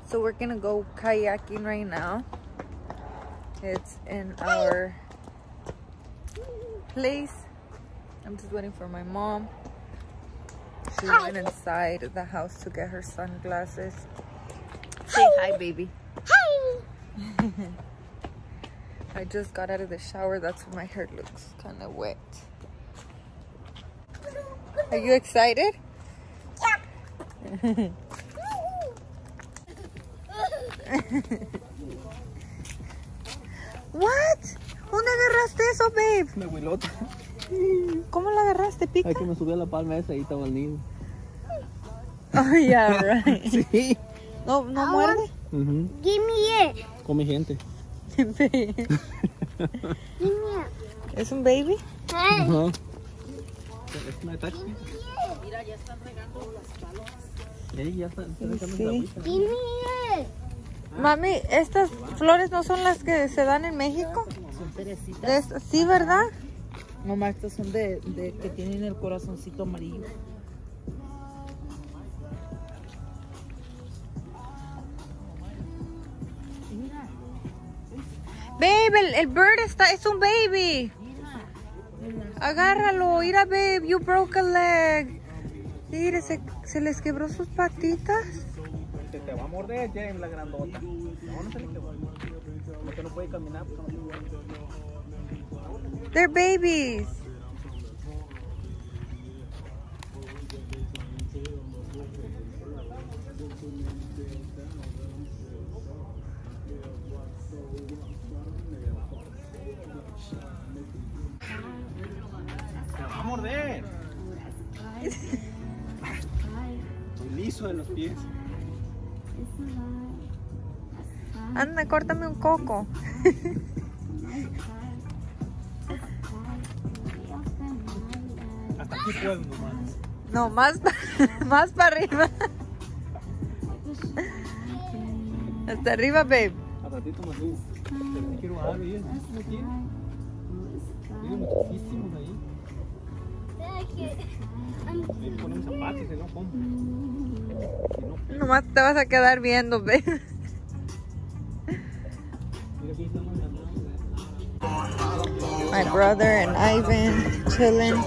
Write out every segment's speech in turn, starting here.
So we're gonna go kayaking right now. It's in our place. I'm just waiting for my mom. She went inside the house to get her sunglasses. Say hi, baby. Hi. I just got out of the shower. That's why my hair looks kind of wet. Are you excited? Yeah. What? ¿Dónde agarraste eso, babe? Una huilota. ¿Cómo la agarraste, pica? Hay que me subí a la palma esa y estaba el nido. Oh, yeah, right. Sí. No muerde. Give me it. Come gente. Give me it. ¿Es un baby? Hey. Ajá. Es una taxi. Mira, ya están regando las palos. Ya están regando Sí. la agüita. Give me it. Mami, ¿estas flores no son las que se dan en México? Son cerecitas. Sí, ¿verdad? Mamá, estas son de que tienen el corazoncito amarillo. Mira, Babe, el bird es un baby. mira. Agárralo, mira, babe, you broke a leg. Mire, se les quebró sus patitas. Te va a morder, James, la grandota. No se le quebró. Porque no puede caminar. Porque no puede. They're babies. Te va a morder. Estoy liso de los pies. Anda, córtame un coco. Hasta aquí puedo nomás. No, más para arriba. Hasta arriba, babe. A ratito más subo. Pero te quiero algo. ¿Y no quiere? Tiene muchísimos ahí. Hay que poner un zapato y se no como. Si no, Nomás te vas a quedar viendo, babe. mira aquí estamos en la nave. My brother and Ivan chilling.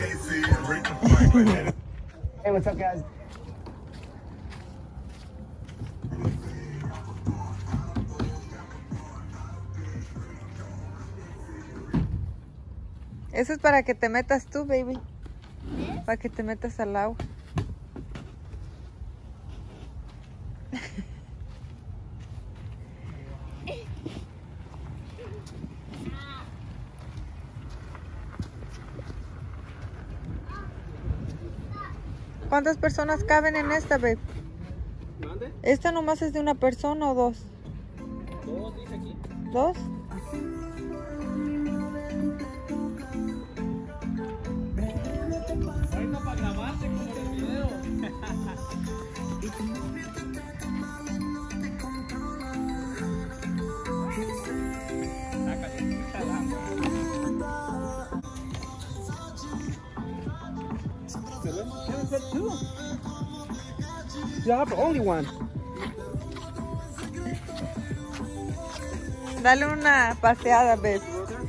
Hey, what's up, guys? Eso es para que te metas tú, baby. Para que te metas al agua. ¿Cuántas personas caben en esta, babe? ¿Dónde? ¿Esta nomás es de una persona o dos? Dos, dice aquí. ¿Dos? Ahorita para grabarte como en el video. Está calientita el agua. Can I two? You have only one. Dale una paseada, babe.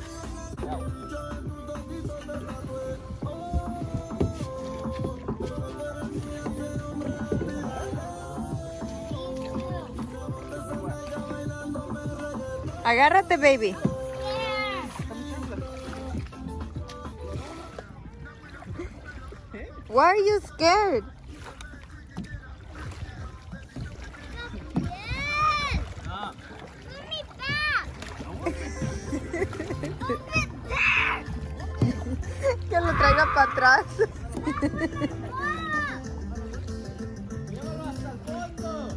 Agárrate, baby. Why are you scared? Ah. Que lo traiga para atrás. Llévalo hasta el fondo.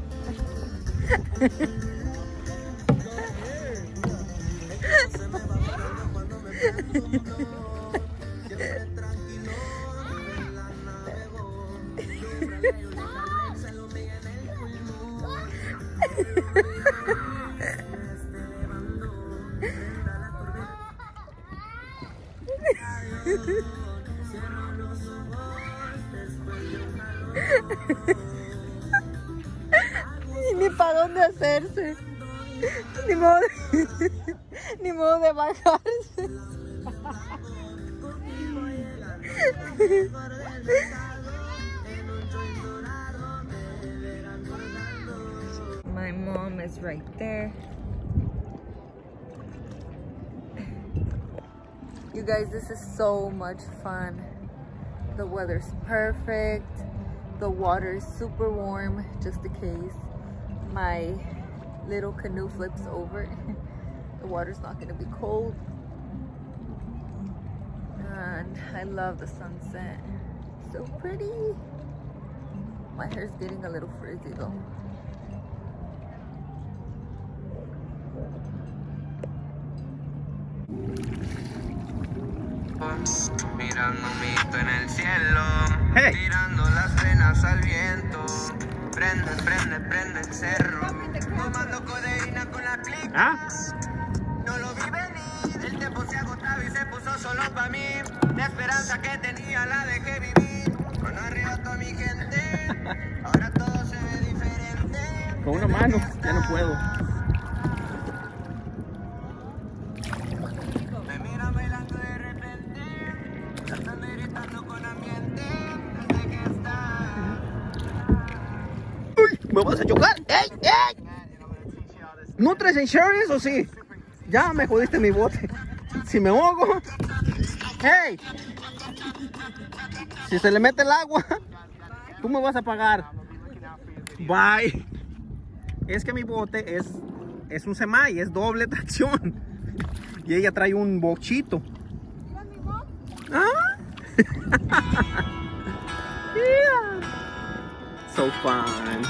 Y ni para dónde hacerse. Ni modo de bajarse. My mom is right there. You guys, this is so much fun. The weather's perfect. The water is super warm, just in case my little canoe flips over. The water's not gonna be cold. And I love the sunset. So pretty. My hair's getting a little frizzy though. Mirando un mito en el cielo, Hey. tirando las venas al viento. Prende, prende, prende el cerro. Tomando codeína con la clica. Ah, No lo vi venir. El tiempo se agotaba y se puso solo para mí. La esperanza que tenía la dejé vivir. Con arriba toda mi gente. Ahora todo se ve diferente. con una mano, ya no puedo. Me miran bailando de repente. Cantando y gritando con ambiente. Desde que está. ¡Uy! ¡Me vas a chocar! ¡Ey! ¡Ey! ¿No traes insurance o sí? Ya me jodiste mi bote. Si me ahogo. ¡Hey! Si se le mete el agua, tú me vas a pagar. Bye. Es que mi bote es un semi, es doble tracción. Y ella trae un bochito. ¿Ah? Yeah. So fun.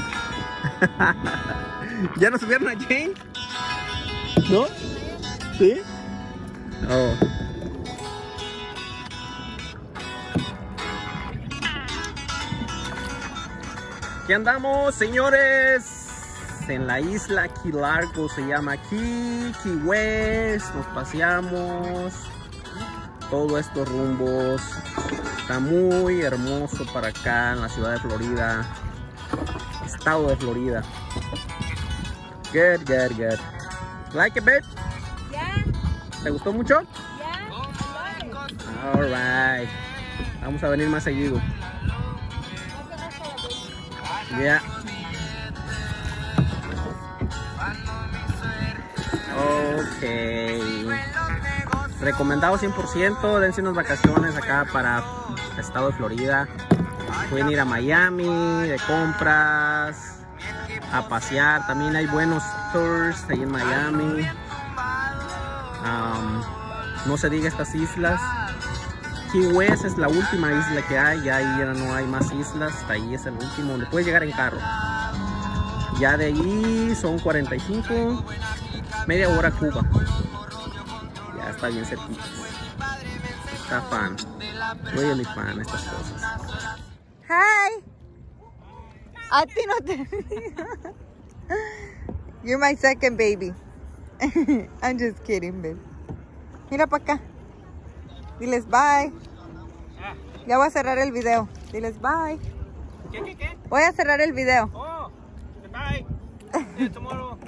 ¿Ya no subieron a Jane? ¿No? ¿Sí? Oh. Aquí andamos, señores. En la isla Key Largo, se llama aquí, Key West. Nos paseamos. Todos estos rumbos. Está muy hermoso para acá en la ciudad de Florida. Estado de Florida. Good, good, good. Like it, babe? Yeah, ¿Te gustó mucho? yeah. Alright. Vamos a venir más seguido. Yeah. Ok. Recomendado 100%. Dense unas vacaciones acá para el estado de Florida. Pueden ir a Miami de compras, a pasear. También hay buenos tours ahí en Miami. No se diga estas islas. Key West es la última isla que hay. Ya ahí ya no hay más islas. Hasta ahí es el último donde puedes llegar en carro. Ya de ahí son 45, media hora Cuba. Ya está bien cerquita. Está fan. Really fan estas cosas. Hi. A ti no te... You're my second baby. I'm just kidding, babe. Mira para acá. Diles bye. Ya voy a cerrar el video. Diles bye. ¿Qué? Voy a cerrar el video. Oh, bye. See you tomorrow.